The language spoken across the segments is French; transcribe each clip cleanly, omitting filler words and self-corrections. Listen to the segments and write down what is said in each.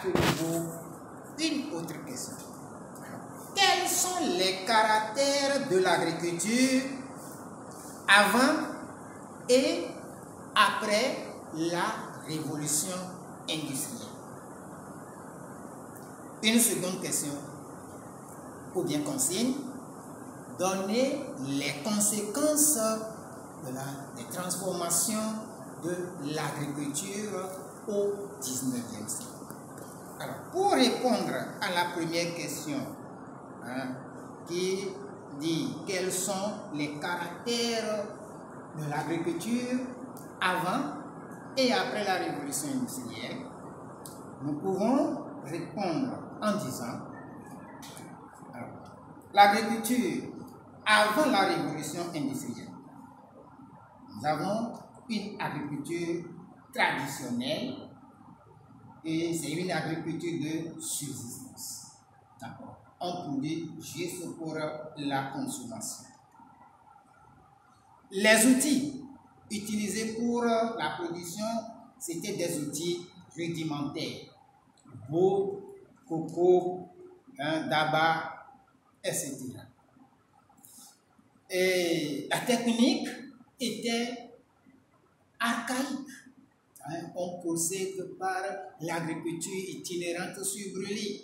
tout nouveau une autre question. Quels sont les caractères de l'agriculture avant et après la révolution industrielle? Une seconde question, ou bien consigne, donner les conséquences des transformations de l'agriculture au 19e siècle. Alors, pour répondre à la première question, qui dit quels sont les caractères de l'agriculture avant et après la révolution industrielle, nous pouvons répondre en disant l'agriculture avant la révolution industrielle. Nous avons une agriculture traditionnelle et c'est une agriculture de subsistance. On produit juste pour la consommation. Les outils utilisés pour la production, c'était des outils rudimentaires. Beau, coco, daba, etc. Et la technique était archaïque. On procède par l'agriculture itinérante sur brûlis.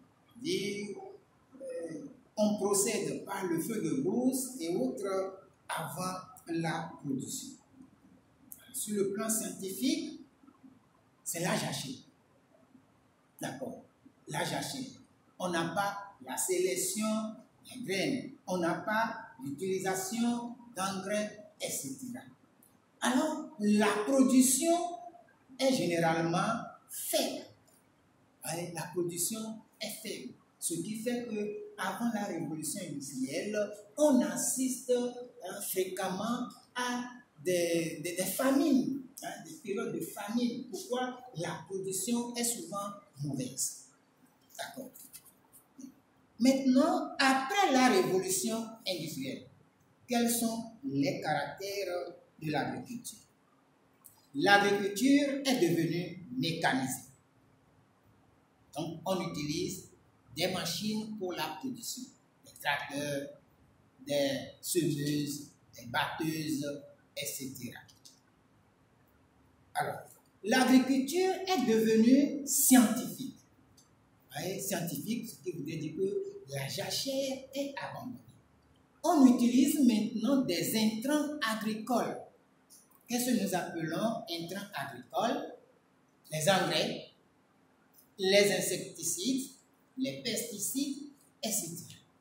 On procède par le feu de brousse et autres avant la production. Sur le plan scientifique, c'est l'âge haché. D'accord, l'âge haché. On n'a pas la sélection des graines, on n'a pas l'utilisation d'engrais, etc. Alors, la production est généralement faible. La production est faible. Ce qui fait qu'avant la révolution industrielle, on assiste fréquemment à des famines, des périodes de famine. Pourquoi? La production est souvent mauvaise. D'accord. Maintenant, après la révolution industrielle, quels sont les caractères de l'agriculture? L'agriculture est devenue mécanisée. Donc, on utilise des machines pour la production, des tracteurs, des semeuses, des batteuses, etc. Alors, l'agriculture est devenue scientifique. Scientifique, ce qui voudrait dire que la jachère est abandonnée. On utilise maintenant des intrants agricoles. Qu'est-ce que nous appelons intrants agricoles? Les engrais, les insecticides, les pesticides, etc.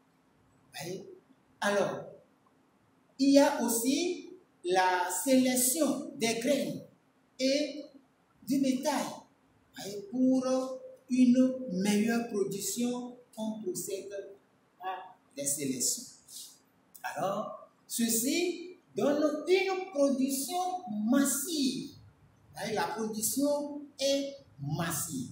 Alors, il y a aussi la sélection des graines et du bétail. Pour une meilleure production, on procède à des sélections. Alors, ceci donne une production massive. La production est massive.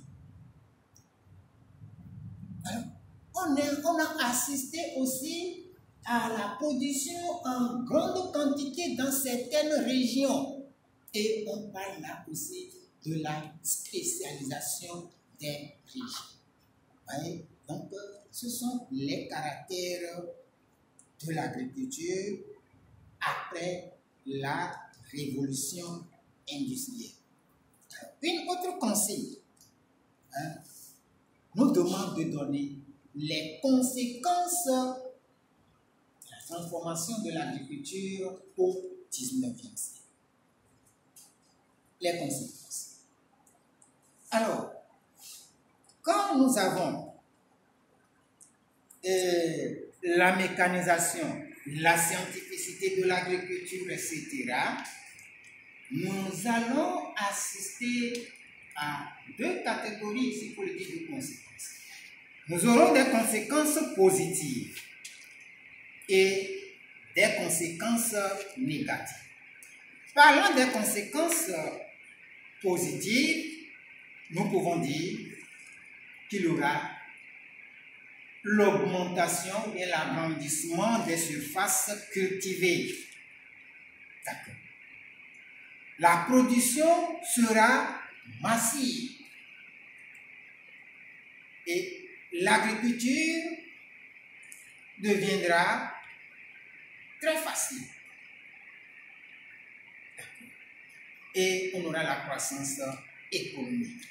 Alors, on a assisté aussi à la production en grande quantité dans certaines régions. Et on parle là aussi de la spécialisation des régions. Donc, ce sont les caractères de l'agriculture après la révolution industrielle. Une autre consigne nous demande de donner les conséquences de la transformation de l'agriculture au 19e siècle. Les conséquences. Alors, quand nous avons la mécanisation, la scientificité de l'agriculture, etc., nous allons assister à deux catégories ici politiques de conséquences. Nous aurons des conséquences positives et des conséquences négatives. Parlant des conséquences positives, nous pouvons dire qu'il y aura l'augmentation et l'agrandissement des surfaces cultivées. D'accord. La production sera massive. Et l'agriculture deviendra très facile. Et on aura la croissance économique.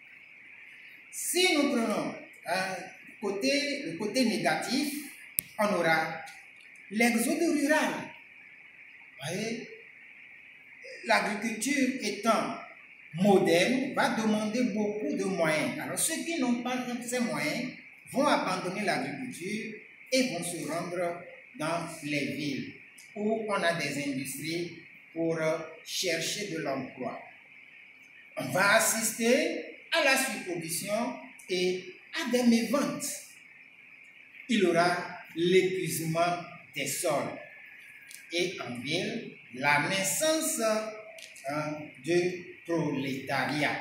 Si nous prenons le côté négatif, on aura l'exode rural. Vous voyez, l'agriculture étant moderne va demander beaucoup de moyens. Alors ceux qui n'ont pas ces moyens vont abandonner l'agriculture et vont se rendre dans les villes où on a des industries pour chercher de l'emploi. On va assister à la surproduction et à des méventes. Il y aura l'épuisement des sols. Et en ville, la naissance du prolétariat.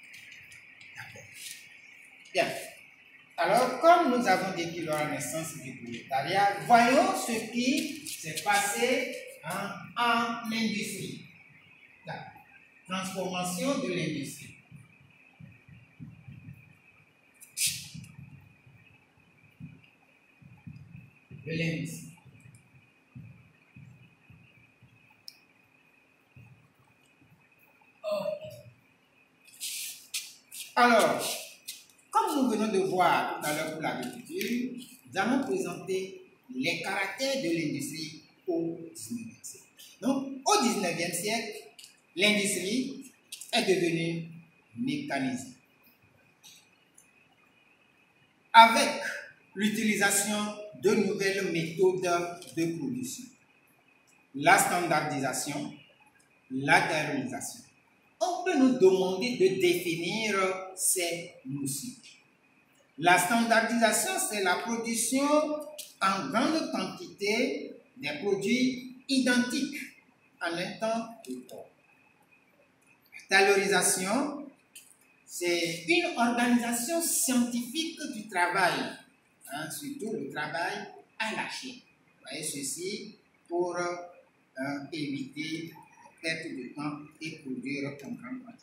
Bien. Alors, comme nous avons dit qu'il y aura la naissance du prolétariat, voyons ce qui s'est passé en industrie. La transformation de l'industrie. De l'industrie. Alors, comme nous venons de voir tout à l'heure pour l'agriculture, nous allons présenter les caractères de l'industrie au 19e siècle. Donc, au 19e siècle, l'industrie est devenue mécanisée. Avec l'utilisation de nouvelles méthodes de production, la standardisation, la théorisation. On peut nous demander de définir ces notions. La standardisation, c'est la production en grande quantité des produits identiques en un temps record. La théorisation, c'est une organisation scientifique du travail, surtout le travail à la chaîne. Vous voyez ceci pour éviter perte de temps et produire en grande quantité.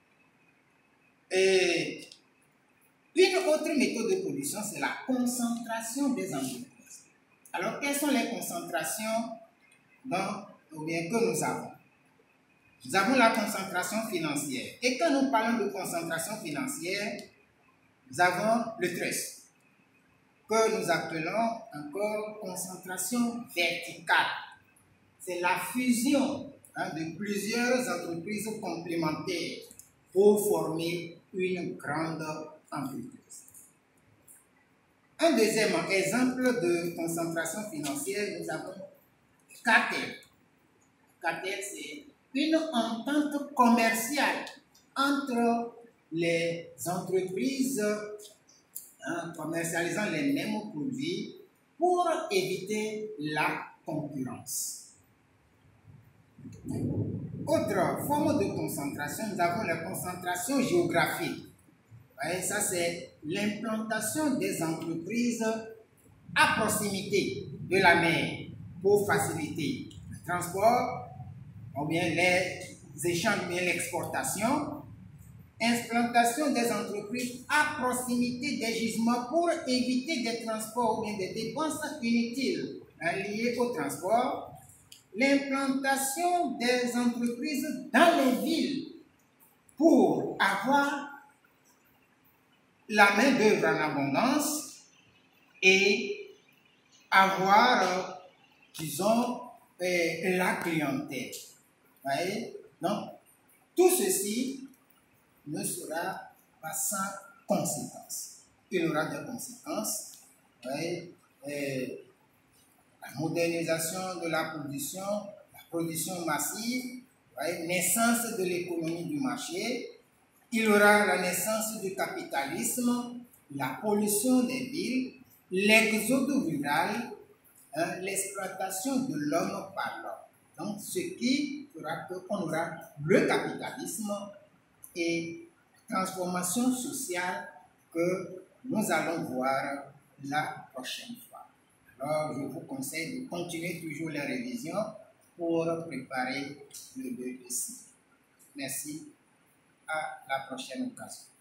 Et une autre méthode de production, c'est la concentration des entreprises. Alors, quelles sont les concentrations que nous avons? Nous avons la concentration financière. Et quand nous parlons de concentration financière, nous avons le trust, que nous appelons encore concentration verticale. C'est la fusion de plusieurs entreprises complémentaires pour former une grande entreprise. Un deuxième exemple de concentration financière, nous avons cartel. Cartel, c'est une entente commerciale entre les entreprises commercialisant les mêmes produits pour éviter la concurrence. Autre forme de concentration, nous avons la concentration géographique. Voyez, ça c'est l'implantation des entreprises à proximité de la mer pour faciliter le transport, ou bien les échanges, ou bien l'exportation. Implantation des entreprises à proximité des gisements pour éviter des transports ou bien des dépenses inutiles liées au transport. L'implantation des entreprises dans les villes pour avoir la main-d'œuvre en abondance et avoir, disons, la clientèle. Vous voyez? Donc, tout ceci ne sera pas sans conséquences. Il y aura des conséquences. Vous voyez? La modernisation de la production massive, naissance de l'économie du marché, il y aura la naissance du capitalisme, la pollution des villes, l'exode rural, l'exploitation de l'homme par l'homme. Donc, ce qui fera qu'on aura le capitalisme et transformation sociale que nous allons voir la prochaine fois. Alors, je vous conseille de continuer toujours les révisions pour préparer le dossier. Merci. À la prochaine occasion.